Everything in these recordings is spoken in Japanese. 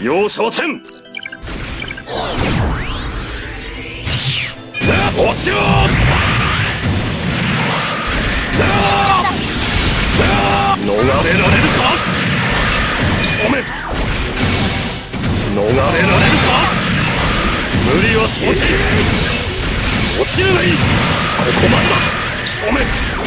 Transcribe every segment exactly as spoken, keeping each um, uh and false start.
容赦はせん。ザ落ちろ。ザザ逃れられるか。正面逃れられるか。無理は承知。落ちるがいい。ここまでだ。正面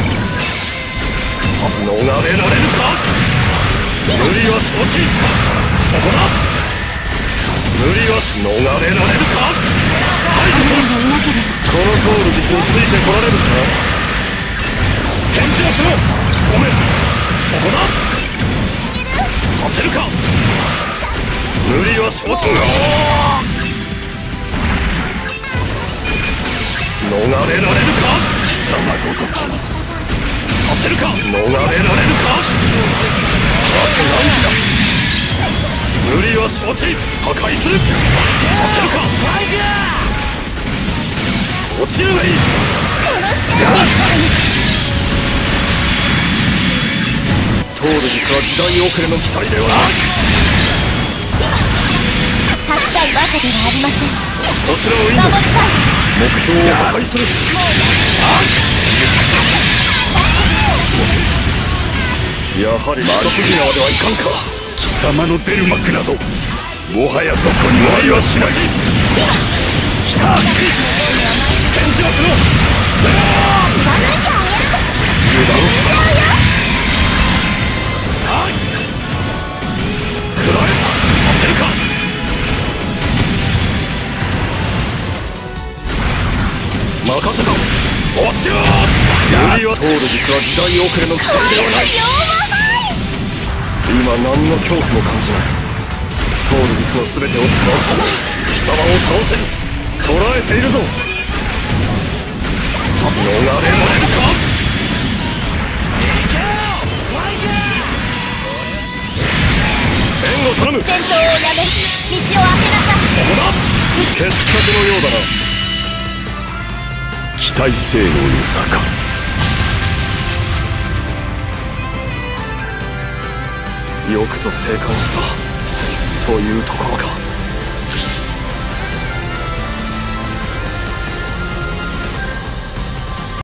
さす逃れられるか。無理は承知。そこだ。無理はし逃れられるか。排除する。このトールビスについてこられるか。返事をしろ。正面そこだ。させるか。無理は承知。逃れられるか。貴様ごときさせるか。逃れられるか。あと何時だ。無理は承知。破壊する。させるか。落ちるがいい。トールビスは時代遅れの機体ではない。 勝ちたいわけではありません。 こちらをいい。目標を破壊する。やはり一筋縄ではいかんか。貴様の出る幕などもはやどこにもありはしない。来た。返事をしろ。ザー油断した。食らえ。させるか。任せた。落ちろ。無理はトールビスは時代遅れの機体ではない。今何の恐怖も感じない。トールビスの全てを使わずとも貴様を倒せる。捕らえているぞ。さ逃れられるか。援護頼む。 戦闘をやめ道を開けなさい。 そこだ。決着のようだな。機体性能に差か。よくぞ生還したというところか。